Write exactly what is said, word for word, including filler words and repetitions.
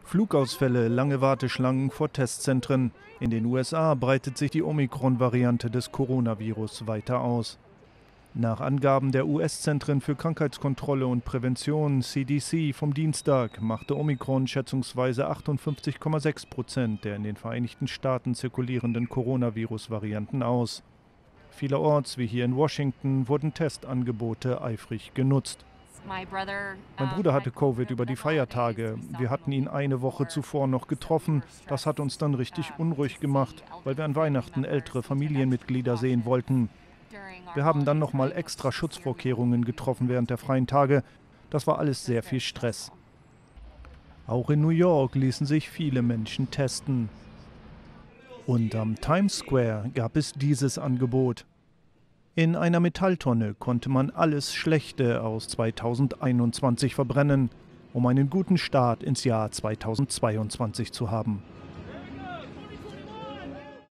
Flugausfälle, lange Warteschlangen vor Testzentren. In den U S A breitet sich die Omikron-Variante des Coronavirus weiter aus. Nach Angaben der U S-Zentren für Krankheitskontrolle und Prävention C D C vom Dienstag machte Omikron schätzungsweise achtundfünfzig Komma sechs Prozent der in den Vereinigten Staaten zirkulierenden Coronavirus-Varianten aus. Vielerorts, wie hier in Washington, wurden Testangebote eifrig genutzt. Mein Bruder hatte Covid über die Feiertage. Wir hatten ihn eine Woche zuvor noch getroffen. Das hat uns dann richtig unruhig gemacht, weil wir an Weihnachten ältere Familienmitglieder sehen wollten. Wir haben dann noch mal extra Schutzvorkehrungen getroffen während der freien Tage. Das war alles sehr viel Stress. Auch in New York ließen sich viele Menschen testen. Und am Times Square gab es dieses Angebot. In einer Metalltonne konnte man alles Schlechte aus zweitausendeinundzwanzig verbrennen, um einen guten Start ins Jahr zweitausendzweiundzwanzig zu haben.